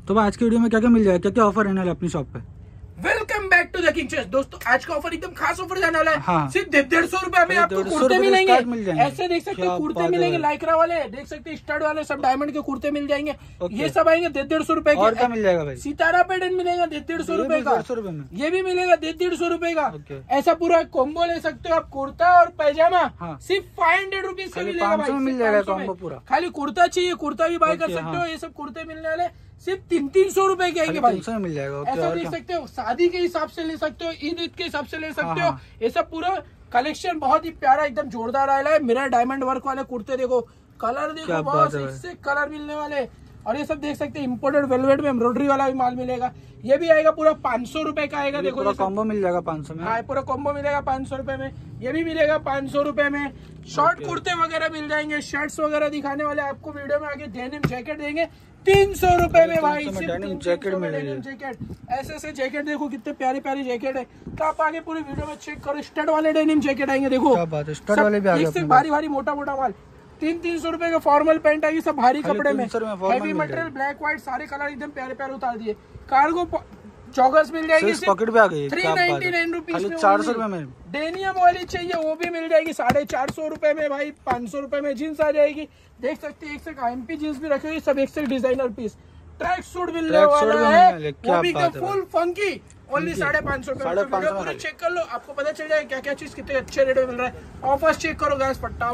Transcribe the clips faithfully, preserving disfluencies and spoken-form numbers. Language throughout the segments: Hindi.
तो आज की वीडियो में क्या क्या मिल जाएगा, क्या क्या ऑफर रहने वाला अपनी शॉप पे? Welcome back to the king chest. दोस्तों आज का ऑफर एकदम खास ऑफर जाने वाला है। हाँ। सिर्फ डेढ़ सौ रुपए में आपको कुर्ते मिलेंगे। मिल ऐसे देख सकते हो कुर्ते मिलेंगे, लाइक्रा वाले देख सकते हैं, स्टड वाले सब डायमंड के कुर्ते मिल जाएंगे। ये सब आएंगे डेढ़ डेढ़ सौ रुपए के। और क्या मिल जाएगा भाई? सितारा पैटर्न मिलेगा डेढ़ डेढ़ सौ रुपए का। ये भी मिलेगा डेढ़ डेढ़ सौ रुपए का। ऐसा पूरा कॉम्बो ले सकते हो आप, कुर्ता और पैजामा सिर्फ फाइव हंड्रेड रुपीज का मिलेगा भाई। मिल जाएगा कॉम्बो पूरा। खाली कुर्ता चाहिए, कुर्ता भी बाय कर सकते हो। ये सब कुर्ते मिलने वाले सिर्फ तीन तीन सौ रुपए के आएंगे भाई। मिल जाएगा। ऐसा देख सकते हो, शादी के हिसाब से ले सकते हो, ईद ईद के हिसाब से ले सकते हो। ये सब पूरा कलेक्शन बहुत ही प्यारा एकदम जोरदार आया है। मेरा डायमंड वर्क वाले कुर्ते देखो, कलर देखो, बहुत इससे कलर मिलने वाले। और ये सब देख सकते हैं इम्पोर्टेड वेलवेट में एम्ब्रॉयडरी वाला भी माल मिलेगा। ये भी आएगा पूरा पाँच सौ रुपए का आएगा। देखो कॉम्बो मिल जाएगा पाँच सौ में। हाँ, पूरा कॉम्बो मिलेगा पाँच सौ रुपए में। ये भी मिलेगा पाँच सौ रुपए में। शॉर्ट कुर्ते वगैरह मिल जाएंगे, शर्ट्स वगैरह दिखाने वाले आपको वीडियो में आगे। डेनिम जैकेट देंगे तीन सौ रुपए में भाई। डेनिम जैकेट मिलेगा। जैकेट ऐसे ऐसे जैकेट देखो, कितने प्यारी प्यारी जैकेट है। तो आप आगे पूरी वीडियो में चेक करो। स्टड वाले डेनिम जैकेट आएंगे, देखो स्टड वाले भी आएंगे। भारी भारी मोटा मोटा माल तीन तीन सौ रुपए का फॉर्मल पैंट आएगी, सब भारी कपड़े में। हैवी मटेरियल, ब्लैक व्हाइट सारे कलर एकदम प्यारे प्यारे उतार दिए। कार्गो जॉगर्स मिल जाएगी पॉकेट पे आ गई थ्री नाइनटी नाइन रुपीज में। चार सौ रुपए में डेनियम वाली चाहिए वो भी मिल जाएगी साढ़े चार सौ रुपए में भाई। पाँच सौ रुपए में जींस आ जाएगी। देख सकते हैं एक से एमपी जींस भी रखी हुई, सब एक से डिजाइनर पीस। ट्रैक सूट मिलने वाला है, वो भी फुल फंकी, ओनली साढ़े पाँच सौ रुपए। चेक कर लो, आपको पता चल जाएगा क्या क्या चीज कितने अच्छे रेट में मिल रहा है। ऑफर्स चेक करो गैस फटाफट।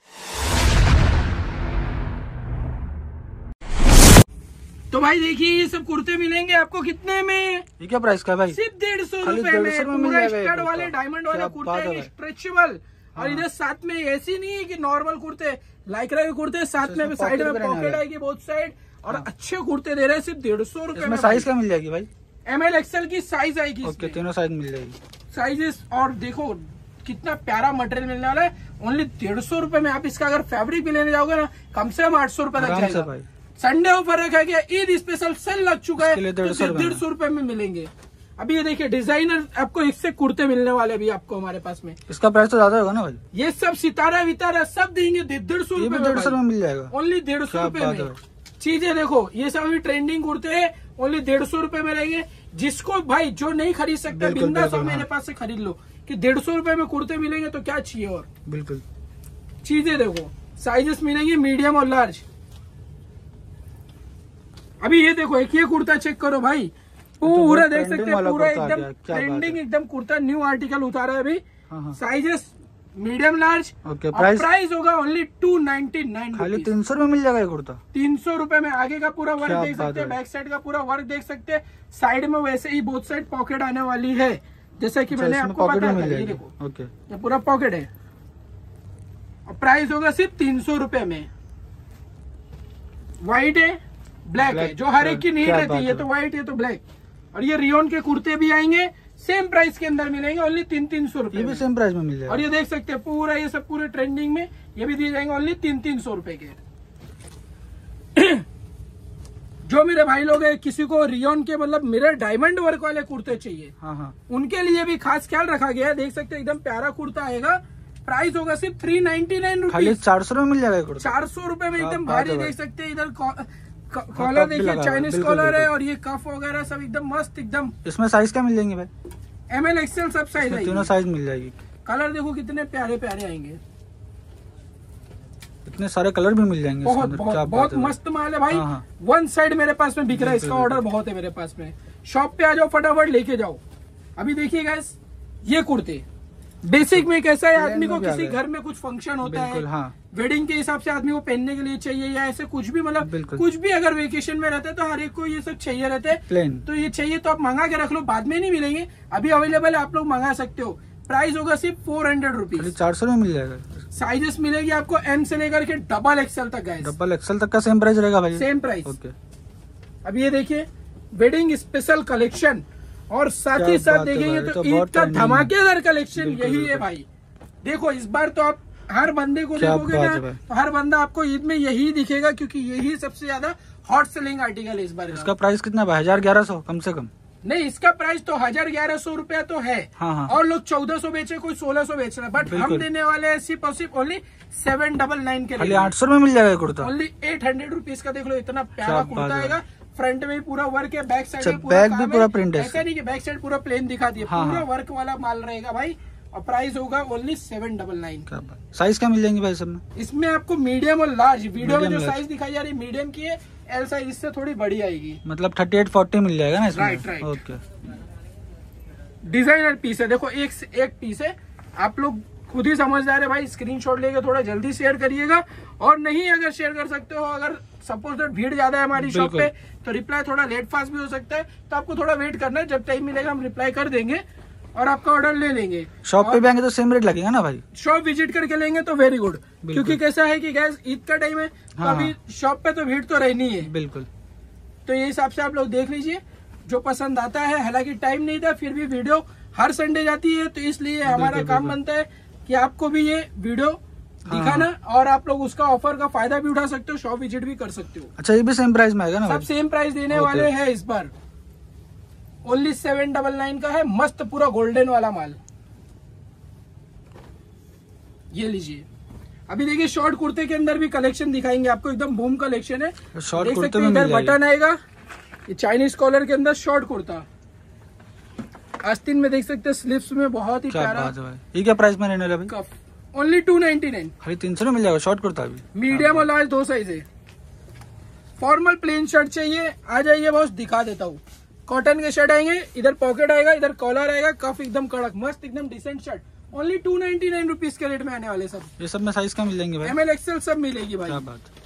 तो भाई देखिए ये सब कुर्ते मिलेंगे आपको कितने में? ये क्या प्राइस का भाई? सिर्फ डेढ़ सौ रुपए में। पूरा स्टड वाले डायमंड वाले कुर्ते हैं, स्ट्रेचेबल। और इधर साथ में ऐसी नहीं है कि नॉर्मल कुर्ते, लाइक्रा के कुर्ते साथ में साइड में पॉकेट आएगी बोथ साइड। और अच्छे कुर्ते दे रहे हैं सिर्फ डेढ़ सौ रुपए में। साइज क्या मिल जाएगी भाई? एम एल एक्सएल की साइज आएगी। ओके, तीनों साइज मिल जाएगी साइजेस। और देखो कितना प्यारा मटेरियल मिलने वाला है, ओनली डेढ़ सौ रुपए में। आप इसका अगर फैब्रिक भी लेने जाओगे ना, कम से कम आठ सौ रुपए तक जाएगा। संडे ऑफर रखा गया, ईद स्पेशल सेल लग चुका है, डेढ़ सौ रुपए में मिलेंगे। अभी ये देखिए डिजाइनर आपको इससे कुर्ते मिलने वाले भी आपको हमारे पास में। इसका प्राइस तो ज्यादा होगा ना भाई? ये सब सितारा वितारा सब देंगे डेढ़ सौ रुपए डेढ़ सौ में मिल जाएगा, ओनली डेढ़ सौ रुपए में। चीजें देखो, ये सब अभी ट्रेंडिंग कुर्ते हैं, ओनली डेढ़ सौ रुपए में रहेंगे। जिसको भाई जो नहीं खरीद सकते बिंदास मेरे पास से खरीद लो कि डेढ़ सौ रुपए में कुर्ते मिलेंगे तो क्या चाहिए और। बिल्कुल। चीजें देखो, साइजेस मिलेंगे मीडियम और लार्ज। अभी ये देखो एक ये कुर्ता चेक करो भाई, पूरा देख सकते हैं, पूरा एकदम ट्रेंडिंग एकदम कुर्ता, न्यू आर्टिकल उतारा है अभी। Sizes medium large. Okay, price price होगा ओनली टू नाइनटी नाइन। खाली तीन सौ में मिल जाएगा ये कुर्ता। तीन सौ रुपए में। आगे का पूरा वर्क देख सकते हैं, बैक साइड का पूरा वर्क देख सकते हैं। साइड में वैसे ही बोथ साइड पॉकेट आने वाली है, जैसे कि मैंने आपको बताया था। ये देखो ओके, ये पूरा पॉकेट है। और प्राइस होगा सिर्फ तीन सौ रुपए में। व्हाइट है, ब्लैक है, जो हर एक की नीड रहती है। ये तो व्हाइट, ये तो ब्लैक। और ये रियोन के कुर्ते भी आएंगे, सेम प्राइस के अंदर मिलेंगे, ओनली तीन तीन सौ रुपए। ये भी सेम प्राइस में मिल जाएगा। और ये देख सकते हैं पूरा, ये सब पूरे ट्रेंडिंग में, ये भी दिए जाएंगे ओनली तीन तीन सौ रुपए के। जो मेरे भाई लोग हैं, किसी को रियोन के मतलब मेरे डायमंड वर्क वाले कुर्ते चाहिए, हाँ हाँ, उनके लिए भी खास ख्याल रखा गया है। देख सकते हैं एकदम प्यारा कुर्ता आएगा। प्राइस होगा सिर्फ थ्री नाइनटी नाइन रुपीज। चार सौ में मिल जाएगा। चार सौ रुपए में एकदम भारी। देख सकते हैं इधर कॉलर देखिए, चाइनीज कॉलर है। और ये कफ वगैरह सब एकदम मस्त एकदम। इसमें साइज क्या मिल जाएंगे भाई? एम एल एक्सएल सब साइज आएगी, तीनों साइज मिल जाएगी। कलर देखो कितने प्यारे प्यारे आएंगे, इतने सारे कलर भी मिल जाएंगे। बहुत बहुत, बहुत मस्त माल है भाई। वन साइड मेरे पास में बिक रहा है, इसका ऑर्डर बहुत है मेरे पास में। शॉप पे आ जाओ, फटाफट लेके जाओ। अभी देखिए गाइस, ये कुर्ते बेसिक में कैसा है, आदमी को किसी घर में कुछ फंक्शन होता है, हाँ, वेडिंग के हिसाब से आदमी को पहनने के लिए चाहिए, या ऐसे कुछ भी मतलब कुछ भी अगर वेकेशन में रहते हैं तो हर एक को ये सब चाहिए रहते हैं। प्लेन तो ये चाहिए तो आप मंगा के रख लो, बाद में नहीं मिलेंगे, अभी अवेलेबल है, आप लोग मंगा सकते हो। प्राइस होगा सिर्फ फोर हंड्रेड रुपीज। चार सौ में मिल जाएगा। साइजेस मिलेगी आपको एम से लेकर के डबल एक्सएल तक। गाइस डबल एक्सएल तक का सेम प्राइस रहेगा भाई, सेम प्राइस। ओके, अब ये देखिए वेडिंग स्पेशल कलेक्शन, और साथ ही साथ देखेंगे तो ईद का धमाकेदार कलेक्शन यही है भाई। देखो इस बार तो आप हर बंदे को देखोगे ना, तो हर बंदा आपको ईद में यही दिखेगा, क्योंकि यही सबसे ज्यादा हॉट सेलिंग आर्टिकल है इस बार। इसका प्राइस कितना है? हजार ग्यारह सौ कम से कम। नहीं, इसका प्राइस तो हजार ग्यारह सौ रुपया तो है। हाँ हाँ। और लोग चौदह सौ बेचे, कोई सोलह सौ बेच रहा है, बट हम देने वाले हैं सिर्फ और सिर्फ ओनली सेवन डबल नाइन के लिए। आठ सौ में मिल जाएगा kurta, only eight hundred rupees का। देख लो इतना प्यारा कुर्ता आएगा, फ्रंट में पूरा वर्क है, बैक साइड में बैक भी पूरा प्रिंट है, ऐसा नहीं कि बैक साइड पूरा प्लेन दिखा दिया, हाँ, पूरा हाँ। वर्क वाला माल रहेगा भाई। और प्राइस होगा only seven double nine. Size क्या मिल जाएंगे भाई सब में? इसमें आपको मीडियम और लार्ज, वीडियो में जो Medium, साइज दिखाई जा रही है मीडियम की है, एल साइज इससे थोड़ी बड़ी आएगी। मतलब थर्टी एट फोर्टी मिल जाएगा ना इसमें? Right, right. Okay. Designer piece है, देखो एक से एक पीस है, आप लोग खुद ही समझदार है भाई। स्क्रीनशॉट लेके थोड़ा जल्दी शेयर करिएगा, और नहीं अगर शेयर कर सकते हो, अगर सपोज दैट भीड़ ज्यादा है हमारी शॉप पे, तो रिप्लाई थोड़ा लेट फास्ट भी हो सकता है, तो आपको थोड़ा वेट करना है। जब टाइम मिलेगा हम रिप्लाई कर देंगे और आपका ऑर्डर ले लेंगे। शॉप पे भी आएंगे तो सेम रेट लगेगा ना भाई? शॉप विजिट करके लेंगे तो वेरी गुड, क्योंकि कैसा है कि गैस ईद का टाइम है, तो हाँ, अभी शॉप पे तो भीड़ तो रहनी है। बिल्कुल। तो ये हिसाब से आप लोग देख लीजिए जो पसंद आता है। हालांकि टाइम नहीं था, फिर भी वीडियो हर संडे जाती है, तो इसलिए हमारा काम बनता है कि आपको भी ये वीडियो दिखाना, और आप लोग उसका ऑफर का फायदा भी उठा सकते हो, शॉप विजिट भी कर सकते हो। अच्छा, ये भी सेम प्राइस में आएगा ना? सब सेम प्राइस देने वाले हैं इस बार। ओनली सेवन डबल नाइन का है, मस्त पूरा गोल्डन वाला माल। ये लीजिए। अभी देखिए शॉर्ट कुर्ते के अंदर भी कलेक्शन दिखाएंगे आपको, एकदम बूम कलेक्शन है। शॉर्ट देख कुर्ते सकते में हैं इधर मिल जाएगी। बटन आएगा, ये चाइनीज कॉलर के अंदर शॉर्ट कुर्ता। आस्तीन में देख सकते हैं स्लीव्स में बहुत ही क्या प्यारा बात है भाई। ये क्या प्राइस में रहने वाला भाई? Cuff. Only two ninety nine. खाली तीन सौ में मिल जाएगा शॉर्ट कुर्ता भी? मीडियम और लार्ज दो साइज है। फॉर्मल प्लेन शर्ट चाहिए, आ जाइए बॉस, दिखा देता हूँ। कॉटन के शर्ट आएंगे, इधर पॉकेट आएगा, इधर कॉलर आएगा, कफ एकदम कड़क मस्त एकदम decent shirt. Only two ninety nine rupees के रेट में आने वाले सब। ये सब में साइज क्या मिल जाएंगे भाई? एम एल एक्सएल सब मिलेगी भाई। क्या बात है।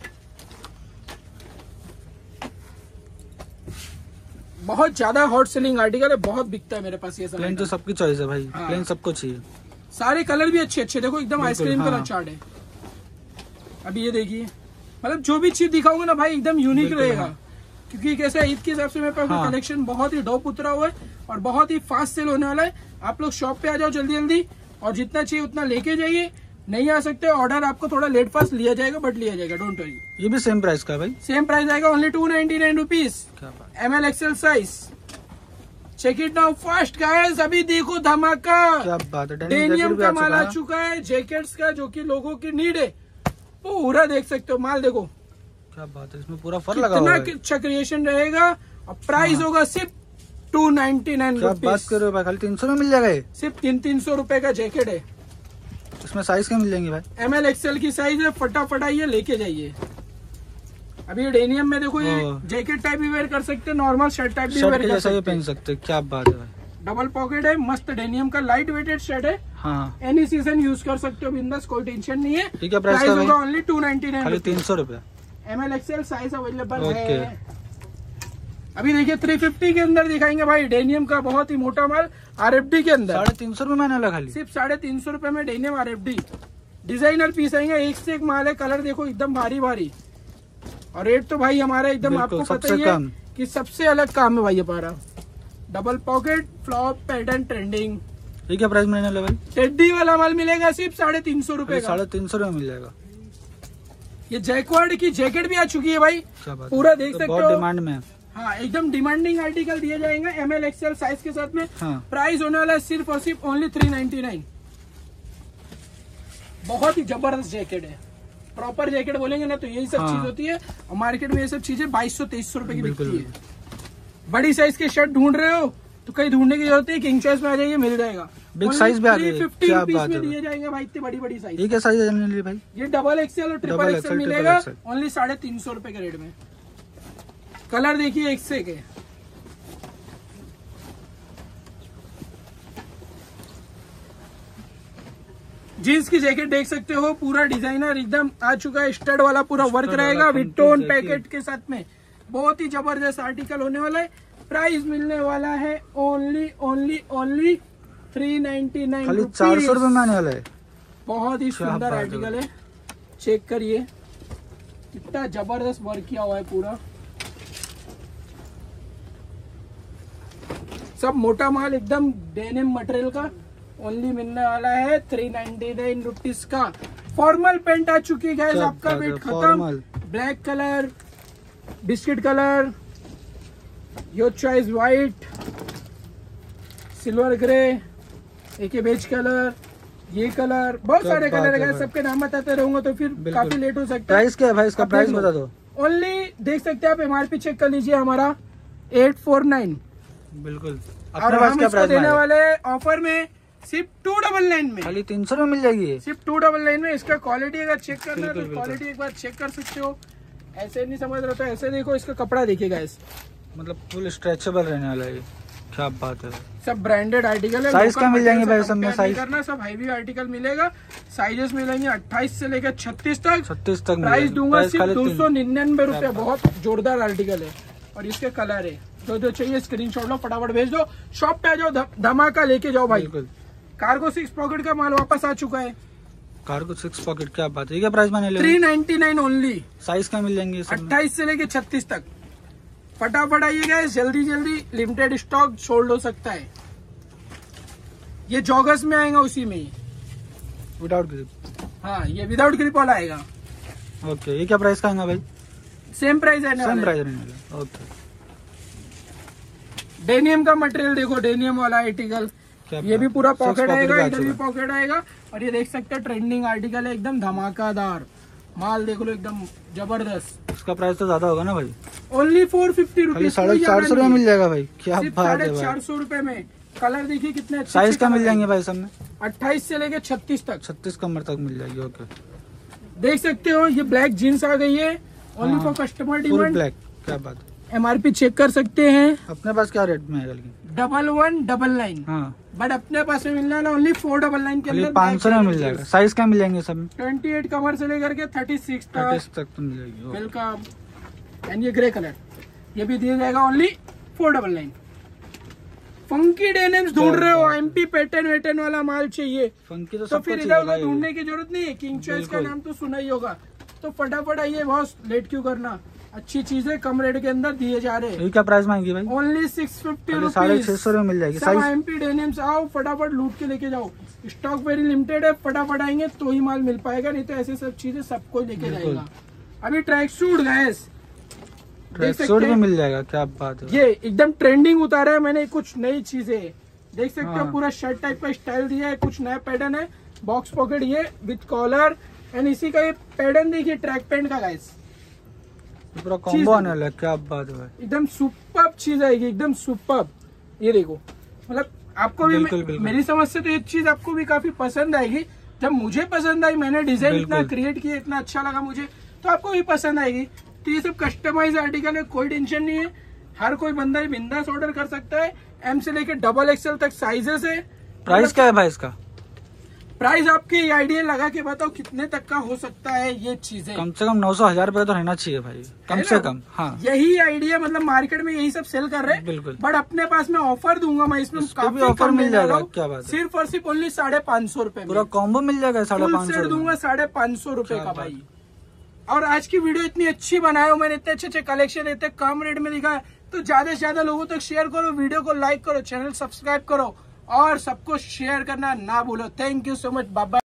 बहुत ज्यादा हॉट सेलिंग आर्टिकल है, बहुत बिकता है मेरे पास ये सब। प्लेन तो सबकी चॉइस है भाई, हाँ। प्लेन सबको चाहिए। सारे कलर भी अच्छे अच्छे, देखो एकदम आइसक्रीम हाँ। कलर चार्ट है। अभी ये देखिए, मतलब जो भी चीज दिखाऊंगा ना भाई एकदम यूनिक रहेगा, हाँ। क्योंकि कैसा है ईद के हिसाब से मेरे पास हाँ। कलेक्शन बहुत ही डॉप उतरा हुआ है और बहुत ही फास्ट सेल होने वाला है। आप लोग शॉप पे आ जाओ जल्दी जल्दी, और जितना चाहिए उतना लेके जाइए। नहीं आ सकते ऑर्डर आपको थोड़ा लेट फास्ट लिया जाएगा, बट लिया जाएगा, डोंट वरी। ये भी सेम प्राइस का है भाई? सेम प्राइस आएगा, only two ninety nine rupees. क्या बात। M L XL size. Check it now fast guys, अभी देखो धमाका। क्या बात है। डेनियम का माल आ चुका है, जैकेट्स का, जो कि लोगों की नीड है। पूरा देख सकते हो माल, देखो क्या बात है। इसमें पूरा फर लगा हुआ है। कितना अच्छा क्रिएशन रहेगा, और प्राइस होगा सिर्फ टू नाइनटी नाइन क्या बात रुपीज। कर रहे हो भाई, खाली तीन सौ में मिल जाएगा ये? सिर्फ तीन तीन सौ रुपए का जैकेट है। इसमें साइज क्या मिल जाएंगे भाई? एम एल एक्सएल की साइज है, फटाफट आइए लेके जाइए। अभी ये डेनियम में देखो, ये ओह। जैकेट टाइप भी वेयर कर सकते हैं, नॉर्मल शर्ट टाइप भी शर्ट वेयर के कर जैसा ये सकते पहन हैं। सकते हैं। क्या बात है भाई। डबल पॉकेट है, मस्त डेनियम का लाइट वेटेड शर्ट है। हाँ। एनी सीजन यूज कर सकते हो बिंदास, कोई टेंशन नहीं है। ठीक है, प्राइस प्राइस का होगा भाई? Only two ninety nine. खाली तीन सौ रूपया। M L XL size available okay. है। अभी देखिए थ्री फिफ्टी के अंदर दिखाएंगे भाई, डेनियम का बहुत ही मोटा माल आरएफडी के अंदर। साढ़े तीन सौ रूपये में आने वाला खाली? सिर्फ साढ़े तीन सौ रूपये में डेनियम आरएफडी। डिजाइनर पीस आएंगे, एक से एक माल है, कलर देखो एकदम भारी भारी, और रेट तो भाई हमारा एकदम बिल्कुल, आपको पता सबसे ही है कम। कि सबसे अलग काम है भाई हमारा। Double pocket flop pattern trending. ये क्या प्राइस में रहने वाला भाई? टेडी वाला माल मिलेगा सिर्फ साढ़े तीन सौ रूपये का। साढ़े तीन सौ रूपये मिल जाएगा। ये जैकवार्ड की जैकेट भी आ चुकी है भाई, क्या बात है। पूरा देख तो सकते बहुत हो। डिमांड में है। हाँ, एकदम डिमांडिंग आर्टिकल दिए जाएंगे एम एल एक्सएल साइज के साथ में। हाँ। प्राइस होने वाला है सिर्फ और सिर्फ ओनली थ्री नाइनटी नाइन। बहुत ही जबरदस्त जैकेट है, प्रॉपर जैकेट बोलेंगे ना तो यही सब हाँ। चीज होती है, और मार्केट में ये सब चीजें बाईस सौ तेईस सौ रुपए की बिल्कुल, बिकती है। बड़ी साइज के शर्ट ढूंढ रहे हो तो कहीं ढूंढने की जरूरत है, किंग चॉइस में आ जाइए, मिल जाएगा। बिग साइज भी आ गई। फिफ्टी क्या रुपीज बात में है दिए जाएंगे भाई, इतनी बड़ी बड़ी साइज। ये क्या साइज है भाई? ये डबल एक्सएल और ट्रिपल डबल एक्सएल एक्सएल, मिलेगा ट्रिपल एक्सएल। ओनली साढ़े तीन सौ रुपए के रेट में। कलर देखिए एक से के। जीन्स की जैकेट देख सकते हो, पूरा डिजाइनर एकदम आ चुका है, स्टड वाला पूरा वर्क स्टड रहेगा वाला विद टोन complete पैकेट के साथ में। बहुत ही जबरदस्त आर्टिकल होने वाला है। प्राइस मिलने वाला है only only only three ninety nine खाली चार सौ रूपये में आने वाला है। बहुत ही क्या सुंदर बात है आर्टिकल है, चेक करिए कितना जबरदस्त वर्क किया हुआ है पूरा। सब मोटा माल एकदम डेनिम मटेरियल का ओनली मिलने वाला है थ्री नाइनटी नाइन रुपीज का। फॉर्मल पेंट आ चुकी है गैस, क्या आपका बात है, वेट खत्म। Formal. Black colour, biscuit colour, your choice white, silver grey, एक बेज कलर, ये कलर, बहुत क्या सारे बात कलर है है, भाई। सबके नाम बताते रहूंगा तो फिर बिल्कुल। काफी लेट हो सकता है। प्राइस क्या है भाई इसका? आप प्राइस देख लो। बता दो। ओनली देख सकते हैं आप, एमआरपी चेक कर लीजिए हमारा एट फोर नाइन। बिल्कुल। और अपने पास हम क्या इसको प्राइस देने वाले ऑफर में सिर्फ टू डबल नाइन में, खाली तीन सौ में मिल जाएगी ये। सिर्फ टू डबल नाइन में। इसका क्वालिटी अगर चेक करना है तो बिल्कुल, क्वालिटी एक बार चेक कर सकते हो। ऐसे नहीं समझ रहे तो ऐसे देखो, इसका कपड़ा देखिएगा, इस मतलब फुल स्ट्रेचेबल रहने वाला है, क्या बात है। सब ब्रांडेड आर्टिकल है। साइज का मिल जाएंगे भाई सब में, कंपेयर नहीं साइज करना, सब हैवी आर्टिकल मिलेगा। साइजेस मिलेंगे अट्ठाईस से लेकर छत्तीस तक। छत्तीस तक प्राइस दूंगा सिर्फ दो सौ निन्यानवे रूपए। क्या बहुत जोरदार आर्टिकल है और इसके कलर है। जो जो चाहिए स्क्रीनशॉट लो, फटाफट भेज दो। शॉप पे आ जाओ, ध- धमाका लेके जाओ भाई। बिल्कुल। कार्गो सिक्स पॉकेट का माल वापस आ चुका है। कार्गो सिक्स पॉकेट, क्या बात है। ये क्या प्राइस माने ले? Three ninety nine only. Size का मिल जाएंगे सब में? अट्ठाईस से लेके छत्तीस तक। फटाफट आइएगा, जल्दी जल्दी, लिमिटेड स्टॉक सोल्ड हो सकता है। ये जॉगर्स में आएगा उसी में ही। Without grip. हाँ, ये विदाउट ग्रिप वाला आएगा। ओके, ये क्या प्राइस का आएगा भाई? सेम प्राइस है। सेम प्राइस रहने वाला। ओके। डेनियम का मटेरियल देखो, डेनियम वाला आर्टिकल। क्या ये भी पूरा Six पॉकेट pocket आएगा, का इधर भी चुका। पॉकेट आएगा। और ये देख सकते हैं ट्रेंडिंग आर्टिकल है, एकदम धमाकादार माल। देख लो, एकदम जबरदस्त। इसका प्राइस तो ज्यादा होगा ना भाई? ओनली फोर फिफ्टी खाली रुपीज। साढ़े चार सौ में मिल जाएगा भाई, क्या बात साढ़े है चार भाई। सौ रूपये में। कलर देखिए कितने अच्छे। साइज का मिल जाएंगे भाई सब में? अट्ठाईस से लेके छत्तीस तक। छत्तीस कमर तक मिल जाएगी। ओके। देख सकते हो, ये ब्लैक जीन्स आ गई है, only for customer full demand. Black, क्या बात है। एमआरपी चेक कर सकते हैं। अपने पास क्या रेट में है? Double one double nine. हाँ, बट अपने पास में मिलना है ओनली फोर डबल नाइन के अंदर। पाँच सौ में मिल जाएगा। साइज का मिल जाएंगे सब में? ट्वेंटी एट कमर से लेकर के थर्टी सिक्स थर्टी तक। तक तो मिल जाएगी। ओके। वेलकम। एंड ये ग्रे कलर, ये भी दिया जाएगा only four double nine. Funky denims ढूंढ रहे हो, एमपी पैटर्न वेटर्न वाला माल चाहिए फंकी तो तो सब फिर कुछ इधर होगा उधर ही। ढूंढने की जरूरत नहीं है। किंग चॉइस का बिल्कुल। नाम तो सुना ही होगा। तो फटाफट आइए, बहुत लेट क्यों करना। अच्छी चीजें कम रेट के अंदर दिए जा रहे हैं। ये क्या प्राइस मांगी भाई? ओनली सिक्स फिफ्टी खाली साढ़े छह रुपीज। सौ में मिल जाएगी। सब साइज एमपी डेनिम्स, आओ फटाफट लूट के लेके जाओ। स्टॉक वेरी लिमिटेड है, फटाफट आएंगे तो ही माल मिल पाएगा, नहीं तो ऐसे सब चीजें सबको लेके बिल्कुल। जाएगा। अभी ट्रैक सूट गैस देख सूट सकते भी हैं, मिल जाएगा, क्या बात है। ये एकदम ट्रेंडिंग उतारा है मैंने, कुछ नई चीजें देख सकते हो। हाँ। पूरा शर्ट टाइप का स्टाइल दिया है, कुछ नया पैटर्न है। बॉक्स पॉकेट ये विद कॉलर एंड इसी का ये पैटर्न देखिए ट्रैक पैंट का गाइस। पूरा कॉम्बो आने वाला है, क्या बात है भाई। एकदम सुपर्ब चीज आएगी, एकदम सुपर्ब। ये देखो, मतलब आपको भी बिल्कुल, बिल्कुल। मेरी समझ से तो ये चीज आपको भी काफी पसंद आएगी। जब मुझे पसंद आई, मैंने डिजाइन इतना बिल्कुल। क्रिएट किया, इतना अच्छा लगा मुझे, तो आपको भी पसंद आएगी। तो ये सब कस्टमाइज आर्टिकल है, कोई टेंशन नहीं है। हर कोई बंदा ही बिंदास ऑर्डर कर सकता है। एम से लेकर डबल एक्सएल तक साइजेस है। प्राइस क्या है भाई इसका? प्राइस आपके आइडिया लगा के बताओ कितने तक का हो सकता है ये चीजें। कम से कम नौ सौ हजार रुपए तो रहना चाहिए भाई, कम है से ना? कम। हाँ, यही आइडिया, मतलब मार्केट में यही सब सेल कर रहे हैं। बिल्कुल। बट अपने पास में ऑफर दूंगा मैं इसमें, इस पे काफी भी ऑफर कम मिल देने जाएगा, वाला हूँ। क्या बात है। सिर्फ और सिर्फ ओनली साढ़े पाँच सौ रूपये पूरा कॉम्बो मिल जाएगा साढ़े फुल पाँच सेट सौ दूंगा साढ़े पाँच सौ रूपये क्या का बात। भाई। और आज की वीडियो इतनी अच्छी बनाए हो मैंने, इतने अच्छे अच्छे कलेक्शन इतने कम रेट में दिखा है, तो ज्यादा से ज्यादा लोगों तक शेयर करो, वीडियो को लाइक करो, चैनल सब्सक्राइब करो और सबको शेयर करना ना भूलो। Thank you so much, bye bye.